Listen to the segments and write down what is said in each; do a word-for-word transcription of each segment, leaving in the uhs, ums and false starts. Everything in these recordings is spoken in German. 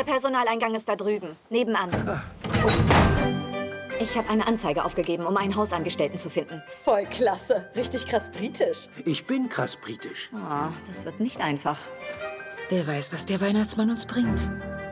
Der Personaleingang ist da drüben, nebenan. Ah. Ich habe eine Anzeige aufgegeben, um einen Hausangestellten zu finden. Voll klasse. Richtig krass britisch. Ich bin krass britisch. Oh, das wird nicht einfach. Wer weiß, was der Weihnachtsmann uns bringt.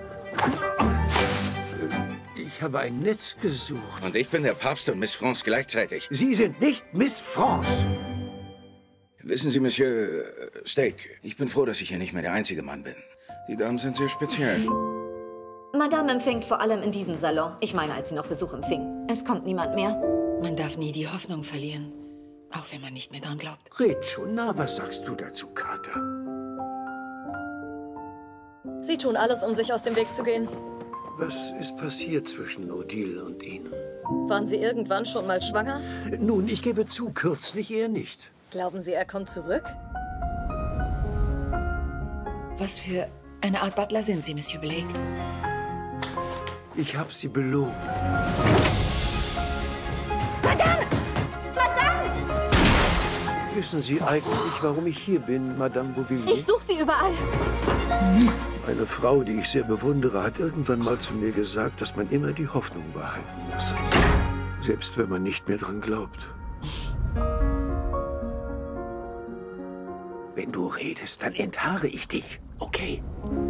Ich habe ein Netz gesucht. Und ich bin der Papst und Miss France gleichzeitig. Sie sind nicht Miss France. Wissen Sie, Monsieur äh, Steak, ich bin froh, dass ich hier nicht mehr der einzige Mann bin. Die Damen sind sehr speziell. Madame empfängt vor allem in diesem Salon. Ich meine, als sie noch Besuch empfing. Es kommt niemand mehr. Man darf nie die Hoffnung verlieren. Auch wenn man nicht mehr dran glaubt. Red schon, na, was sagst du dazu, Kater? Sie tun alles, um sich aus dem Weg zu gehen. Was ist passiert zwischen Odile und Ihnen? Waren Sie irgendwann schon mal schwanger? Nun, ich gebe zu, kürzlich eher nicht. Glauben Sie, er kommt zurück? Was für eine Art Butler sind Sie, Monsieur Blake? Ich habe sie belogen. Madame! Madame! Wissen Sie eigentlich, warum ich hier bin, Madame Beauvilliers? Ich suche sie überall. Eine Frau, die ich sehr bewundere, hat irgendwann mal zu mir gesagt, dass man immer die Hoffnung behalten muss. Selbst wenn man nicht mehr dran glaubt. Wenn du redest, dann enthaare ich dich, okay?